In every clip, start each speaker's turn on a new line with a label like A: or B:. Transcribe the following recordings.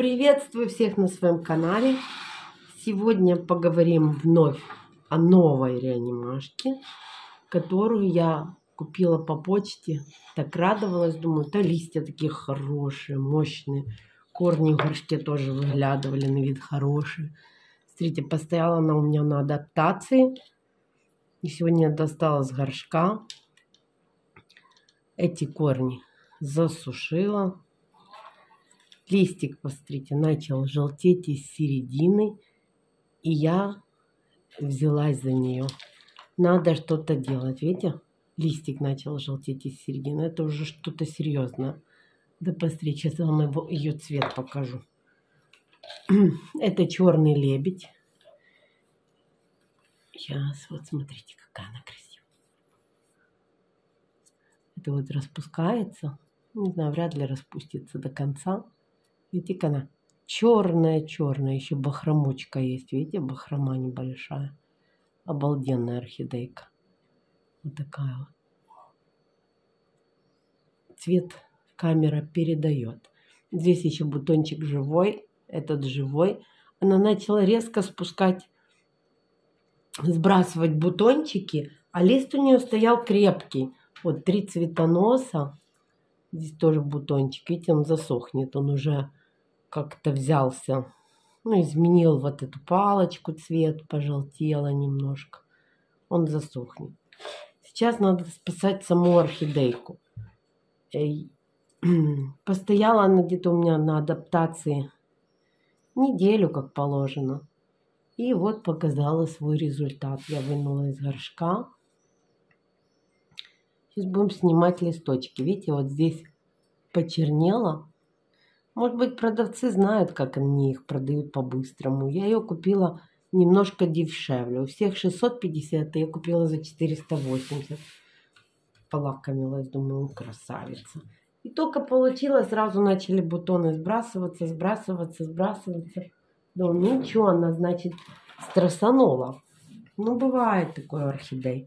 A: Приветствую всех на своем канале. Сегодня поговорим вновь о новой реанимашке, которую я купила по почте. Так радовалась, думаю, да, листья такие хорошие, мощные. Корни в горшке тоже выглядывали, на вид хорошие. Смотрите, постояла она у меня на адаптации. И сегодня я достала с горшка. Эти корни засушила. Листик, посмотрите, начал желтеть из середины. И я взялась за нее. Надо что-то делать. Видите? Листик начал желтеть из середины. Это уже что-то серьезное. Да посмотрите, сейчас я вам ее цвет покажу. Это черный лебедь. Сейчас, вот смотрите, какая она красивая. Это вот распускается. Не знаю, вряд ли распустится до конца. Видите, как она черная-черная. Еще бахромочка есть. Видите, бахрома небольшая. Обалденная орхидейка. Вот такая вот. Цвет камера передает. Здесь еще бутончик живой. Этот живой. Она начала резко спускать, сбрасывать бутончики. А лист у нее стоял крепкий. Вот 3 цветоноса. Здесь тоже бутончик. Видите, он засохнет. Он уже как-то взялся. Ну, изменил вот эту палочку, цвет пожелтела немножко. Он засохнет. Сейчас надо спасать саму орхидейку. Постояла она где-то у меня на адаптации неделю, как положено. И вот показала свой результат. Я вынула из горшка. Сейчас будем снимать листочки. Видите, вот здесь почернело. Может быть, продавцы знают, как они их продают по-быстрому. Я ее купила немножко дешевле. У всех 650, я купила за 480. Полакомилась, думаю, красавица. И только получила, сразу начали бутоны сбрасываться. Думаю, ничего, она, значит, стрессанула. Ну, бывает такое орхидей.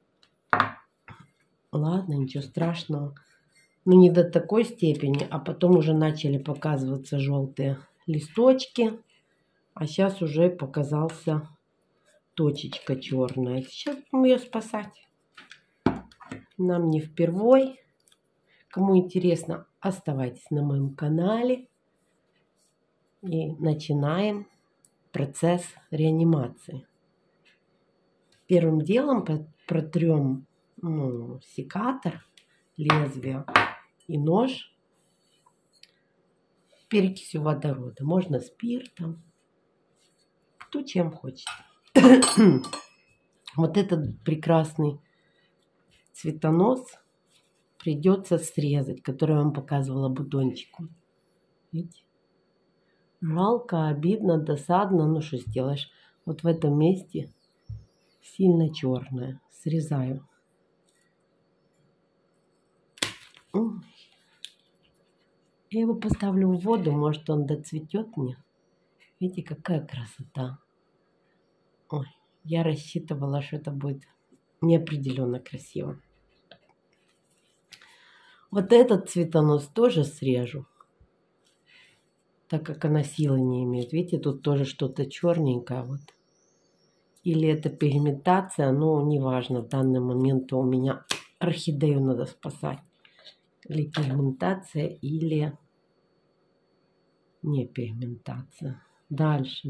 A: Ладно, ничего страшного. Но не до такой степени. А потом уже начали показываться желтые листочки. А сейчас уже показался точечка черная. Сейчас будем ее спасать. Нам не впервой. Кому интересно, оставайтесь на моем канале. И начинаем процесс реанимации. Первым делом протрем секатор, лезвие и нож перекисью водорода. Можно спиртом. Кто чем хочет. Вот этот прекрасный цветонос придется срезать, который я вам показывала бутончиком. Видите? Жалко, обидно, досадно. Ну что сделаешь? Вот в этом месте сильно черное. Срезаю. Я его поставлю в воду, может он доцветет мне. Видите, какая красота. Ой, я рассчитывала, что это будет неопределенно красиво. Вот этот цветонос тоже срежу, так как она силы не имеет. Видите, тут тоже что-то черненькое. Вот. Или это пигментация, но неважно. В данный момент у меня орхидею надо спасать. Или пигментация, или не пигментация. Дальше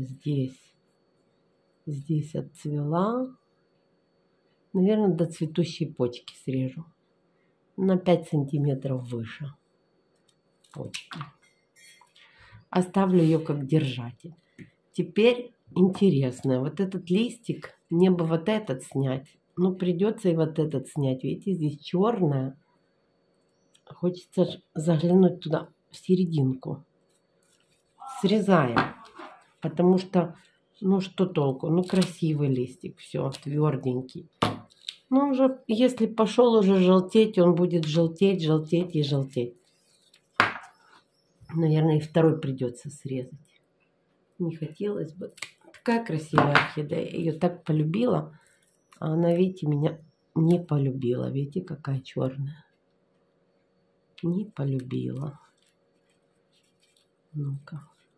A: здесь отцвела. Наверное, до цветущей почки срежу. На 5 сантиметров выше почки. Оставлю ее как держатель. Теперь интересно. Вот этот листик, мне бы вот этот снять. Ну, придется и вот этот снять. Видите, здесь черное. Хочется заглянуть туда, в серединку. Срезаем. Потому что, ну, что толку? Ну, красивый листик. Все, тверденький. Ну, уже, если пошел уже желтеть, он будет желтеть, желтеть и желтеть. Наверное, и второй придется срезать. Не хотелось бы. Такая красивая орхидея. Ее так полюбила. А она, видите, меня не полюбила. Видите, какая черная. Не полюбила. Ну-ка.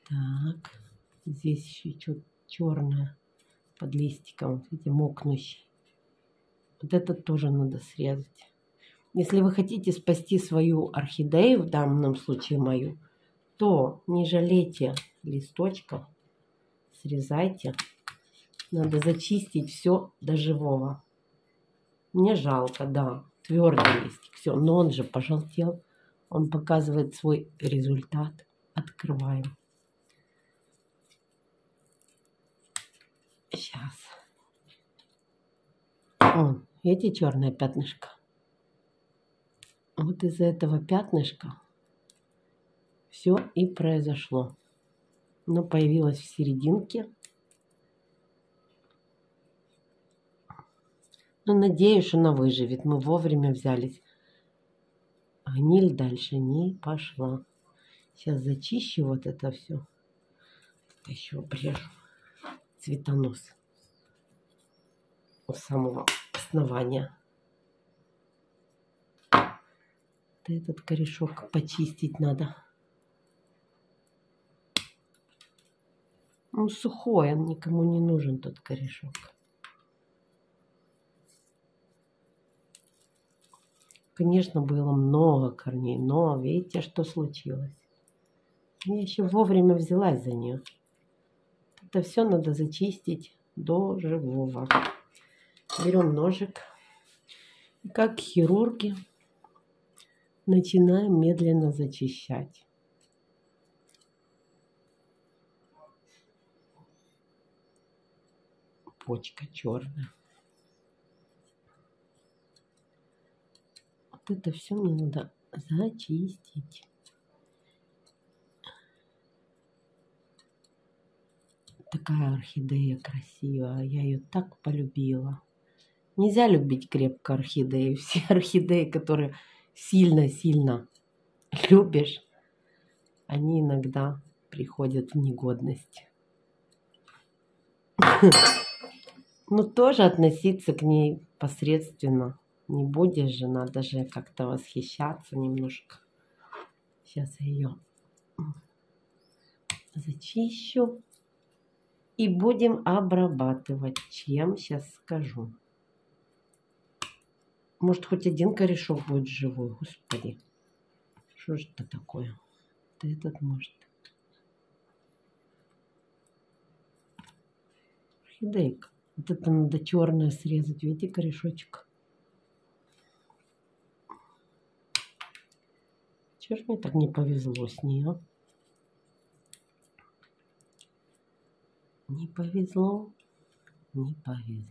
A: Так, здесь еще черное под листиком, видите, мокнущий. Вот этот тоже надо срезать. Если вы хотите спасти свою орхидею, в данном случае мою, то не жалейте листочков, срезайте. Надо зачистить все до живого. Мне жалко, да, твердый листик, все, но он же пожелтел. Он показывает свой результат. Открываем. Сейчас. О, видите черное пятнышко? Вот из-за этого пятнышка все и произошло. Оно появилось в серединке. Но надеюсь, что она выживет. Мы вовремя взялись. Гниль дальше не пошла. Сейчас зачищу вот это все. Это еще обрежу. Цветонос. У самого основания. Этот корешок почистить надо. Он сухой, он никому не нужен, тот корешок. Конечно, было много корней, но видите, что случилось. Я еще вовремя взялась за нее. Это все надо зачистить до живого. Берем ножик. И как хирурги начинаем медленно зачищать. Почка черная. Вот это все мне надо зачистить. Такая орхидея красивая. Я ее так полюбила. Нельзя любить крепко орхидеи. Все орхидеи, которые сильно-сильно любишь, они иногда приходят в негодность. Но тоже относиться к ней посредственно не будешь же, надо же как-то восхищаться немножко. Сейчас я ее зачищу и будем обрабатывать. Чем, сейчас скажу. Может, хоть один корешок будет живой, господи. Что же это такое? Да этот может. Орхидейка. Вот это надо черное срезать. Видите, корешочек? Чего ж мне так не повезло с ней, а? Не повезло. Не повезло.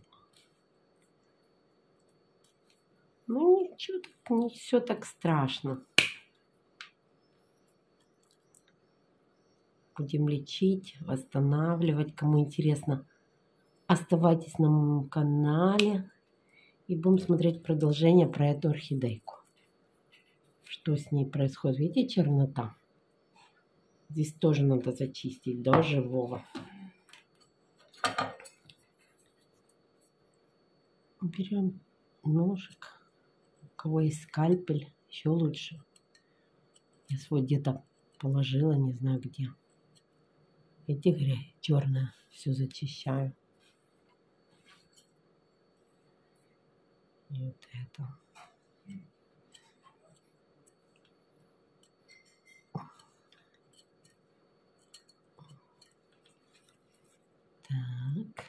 A: Ну ничего, не все так страшно. Будем лечить, восстанавливать. Кому интересно, оставайтесь на моем канале. И будем смотреть продолжение про эту орхидейку. Что с ней происходит. Видите, чернота? Здесь тоже надо зачистить до живого. Берем ножик. У кого есть скальпель, еще лучше. Я свой где-то положила, не знаю где. Видите, грязь черная. Все зачищаю. И вот это. Так.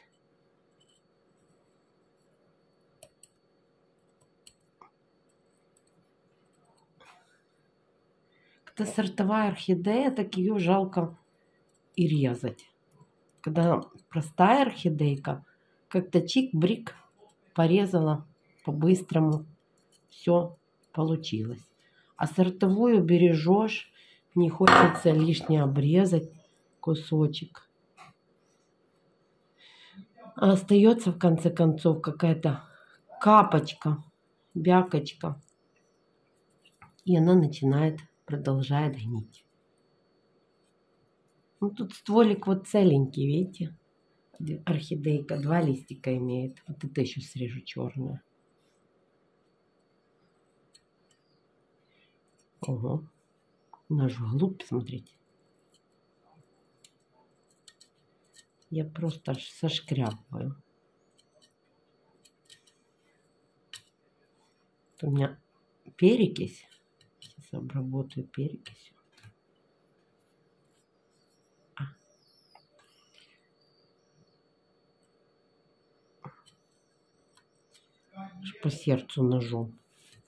A: Когда сортовая орхидея, так ее жалко и резать. Когда простая орхидейка, как-то чик-брик порезала по-быстрому. Все получилось. А сортовую бережешь, не хочется лишнее обрезать кусочек. А остается в конце концов какая-то капочка, бякочка. И она продолжает гнить. Ну, тут стволик вот целенький, видите? Орхидейка 2 листика имеет. Вот это еще срежу черную. Ого. Она же вглубь, смотрите. Я просто сошкрябываю. У меня перекись. Сейчас обработаю перекисью. По сердцу ножом.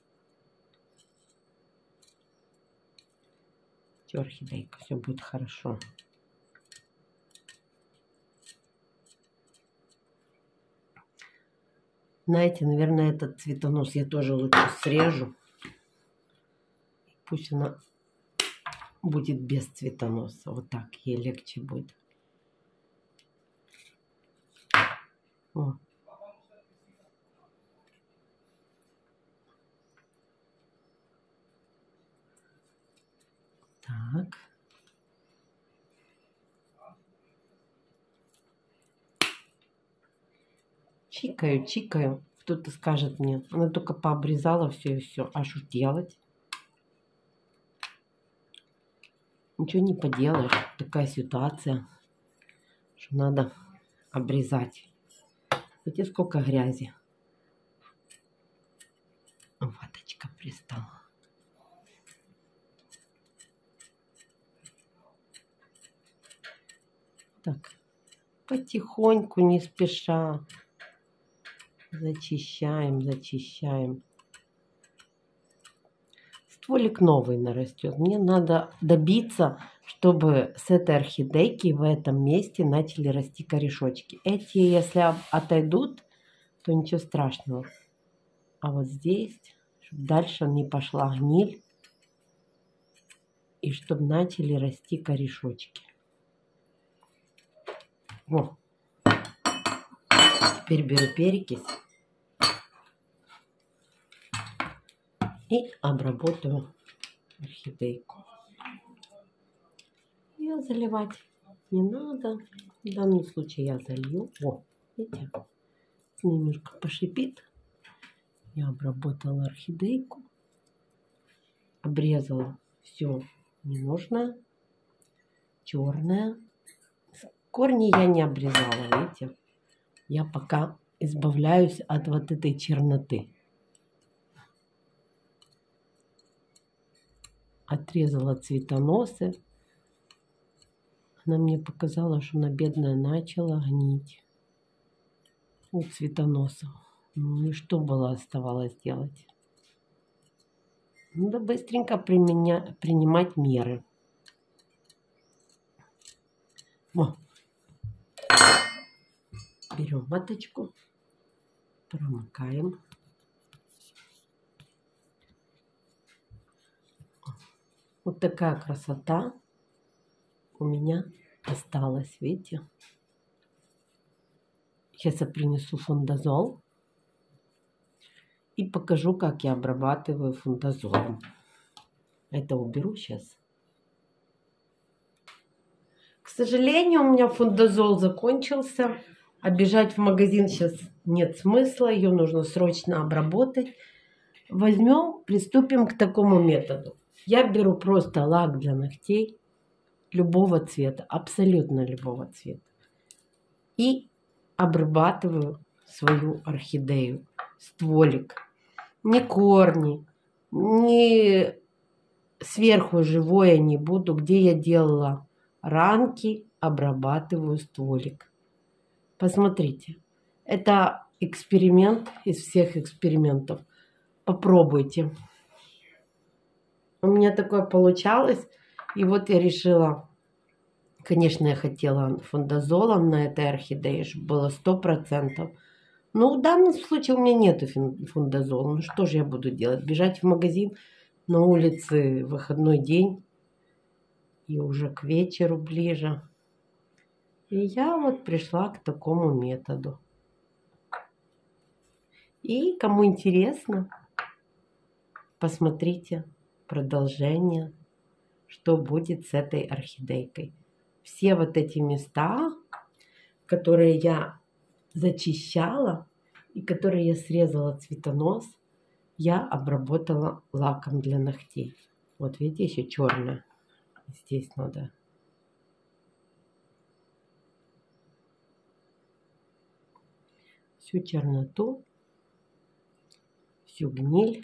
A: Все, орхидейка, все будет хорошо. Знаете, наверное, этот цветонос я тоже лучше срежу. Пусть она будет без цветоноса. Вот так ей легче будет. О. Так. Чикаю, чикаю. Кто-то скажет мне, она только пообрезала все и все. А что делать? Ничего не поделаешь. Такая ситуация, что надо обрезать. Видите, сколько грязи. Ваточка пристала. Так, потихоньку, не спеша. Зачищаем, зачищаем. Стволик новый нарастет. Мне надо добиться, чтобы с этой орхидейки в этом месте начали расти корешочки. Эти, если отойдут, то ничего страшного. А вот здесь, чтобы дальше не пошла гниль. И чтобы начали расти корешочки. Во. Теперь беру перекись. И обработаю орхидейку. Ее заливать не надо. В данном случае я залью. О, видите, немножко пошипит. Я обработала орхидейку. Обрезала все ненужное. Черное. Корни я не обрезала, видите. Я пока избавляюсь от вот этой черноты. Отрезала цветоносы. Она мне показала, что она бедная начала гнить. У цветоносов. Ну и что было оставалось делать? Надо быстренько принимать меры. О. Берем ваточку, промокаем. Вот такая красота у меня осталась, видите? Сейчас я принесу фундазол и покажу, как я обрабатываю фундазолом. Это уберу сейчас. К сожалению, у меня фундазол закончился. А бежать в магазин сейчас нет смысла. Ее нужно срочно обработать. Возьмем, приступим к такому методу. Я беру просто лак для ногтей любого цвета, абсолютно любого цвета. И обрабатываю свою орхидею, стволик. Не корни, не сверху живое не буду. Где я делала ранки, обрабатываю стволик. Посмотрите, это эксперимент из всех экспериментов. Попробуйте. У меня такое получалось. И вот я решила, конечно, я хотела фундазолом на этой орхидее, чтобы было 100%. Но в данном случае у меня нету фундазола. Ну что же я буду делать? Бежать в магазин на улице, выходной день. И уже к вечеру ближе. И я вот пришла к такому методу. И кому интересно, посмотрите продолжение, что будет с этой орхидейкой. Все вот эти места, которые я зачищала и которые я срезала цветонос, я обработала лаком для ногтей. Вот видите, еще черное. Здесь надо. всю черноту, всю гниль.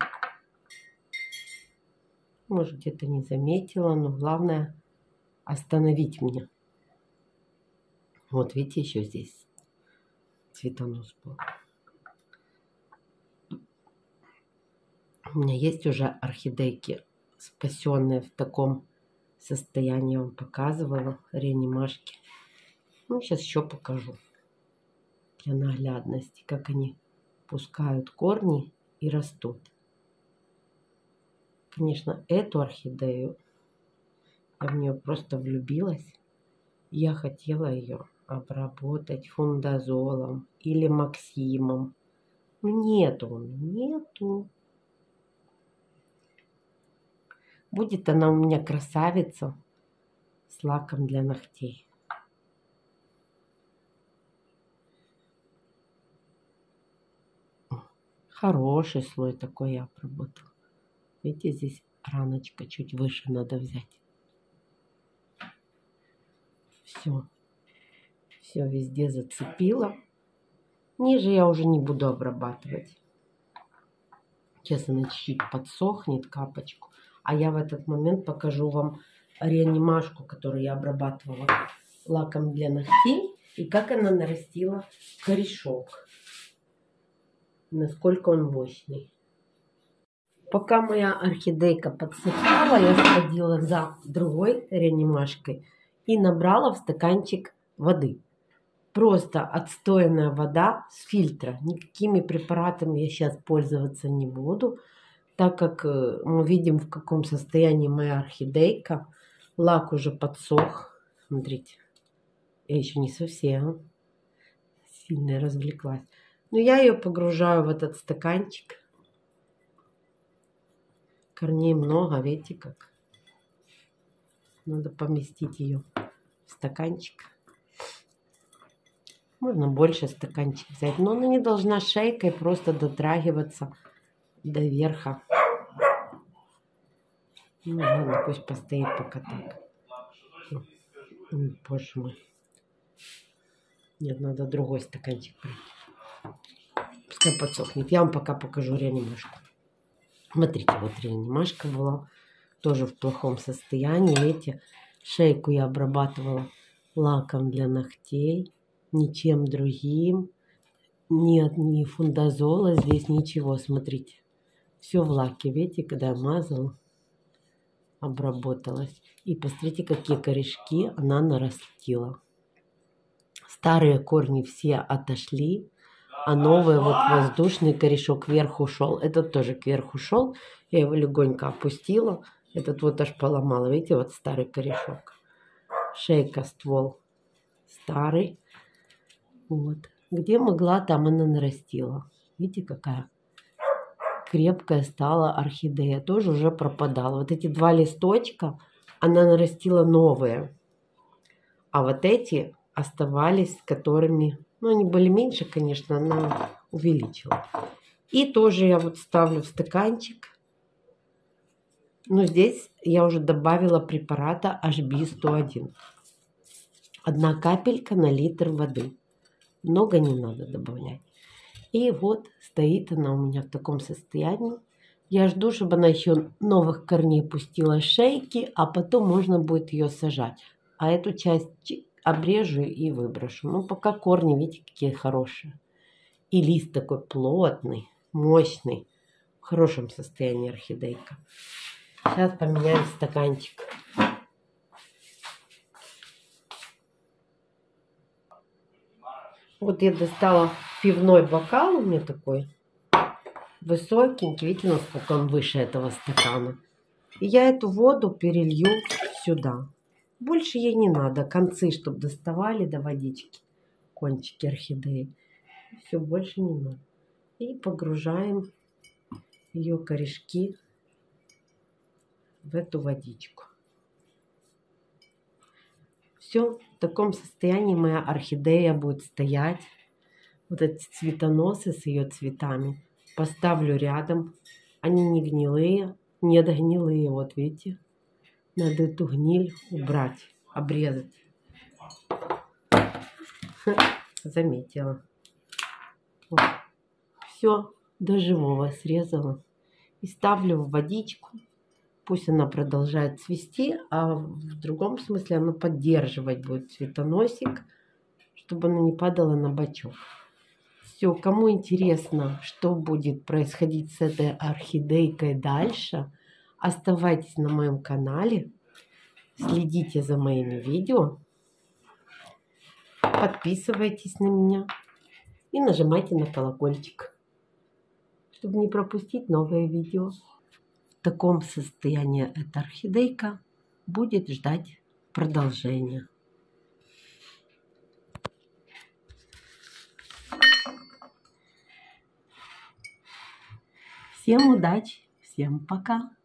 A: Может, где-то не заметила, но главное остановить меня. Вот видите, еще здесь цветонос был. У меня есть уже орхидейки, спасенные в таком состоянии. Я вам показывала, реанимашки. Ну, сейчас еще покажу для наглядности, как они пускают корни и растут. Конечно, эту орхидею, я в нее просто влюбилась. Я хотела ее обработать фундазолом или максимом. Нету. Будет она у меня красавица с лаком для ногтей. Хороший слой такой я обработала. Видите, здесь раночка чуть выше надо взять. Все везде зацепила. Ниже я уже не буду обрабатывать. Сейчас она чуть-чуть подсохнет, капочку. А я в этот момент покажу вам реанимашку, которую я обрабатывала лаком для ногтей. И как она нарастила корешок. Насколько он мощный. Пока моя орхидейка подсыхала, я сходила за другой реанимашкой и набрала в стаканчик воды. Просто отстоянная вода с фильтра. Никакими препаратами я сейчас пользоваться не буду, так как мы видим, в каком состоянии моя орхидейка. Лак уже подсох. Смотрите, я еще не совсем сильно развлеклась. Но я ее погружаю в этот стаканчик. Корней много, видите как. Надо поместить ее в стаканчик. Можно больше стаканчик взять, но она не должна шейкой просто дотрагиваться до верха. Ну ладно, пусть постоит пока так. Боже мой. Нет, надо другой стаканчик брать. Пускай подсохнет. Я вам пока покажу реанимашку. Смотрите, вот реанимашка была тоже в плохом состоянии. Видите, шейку я обрабатывала лаком для ногтей. Ничем другим. Нет, ни фундазола, здесь ничего. Смотрите, все в лаке. Видите, когда я мазала, обработалась. И посмотрите, какие корешки она нарастила. Старые корни все отошли, а новый вот воздушный корешок вверх ушел. Этот тоже кверху ушел. Я его легонько опустила. Этот вот аж поломала. Видите, вот старый корешок. Шейка, ствол старый. Вот. Где могла, там она нарастила. Видите, какая крепкая стала орхидея. Тоже уже пропадала. Вот эти два листочка она нарастила новые. А вот эти оставались, с которыми... Ну, они были меньше, конечно, она увеличила. И тоже я вот ставлю в стаканчик. Но здесь я уже добавила препарата HB101. 1 капелька на литр воды. Много не надо добавлять. И вот стоит она у меня в таком состоянии. Я жду, чтобы она еще новых корней пустила с шейки, а потом можно будет ее сажать. А эту часть обрежу и выброшу. Ну, пока корни, видите, какие хорошие. И лист такой плотный, мощный. В хорошем состоянии орхидейка. Сейчас поменяем стаканчик. Вот я достала пивной бокал у меня такой. Высокенький. Видите, насколько он выше этого стакана. И я эту воду перелью сюда. Больше ей не надо. Концы, чтобы доставали до водички. Кончики орхидеи. Все, больше не надо. И погружаем ее корешки в эту водичку. Все, в таком состоянии моя орхидея будет стоять. Вот эти цветоносы с ее цветами поставлю рядом. Они не гнилые, не догнилые. Вот видите, надо эту гниль убрать, обрезать. Заметила. Вот. Все до живого срезала. И ставлю в водичку. Пусть она продолжает цвести, а в другом смысле она поддерживать будет цветоносик, чтобы она не падала на бачок. Все, кому интересно, что будет происходить с этой орхидейкой дальше, оставайтесь на моем канале, следите за моими видео, подписывайтесь на меня и нажимайте на колокольчик, чтобы не пропустить новые видео. В таком состоянии эта орхидейка будет ждать продолжения. Всем удачи, всем пока!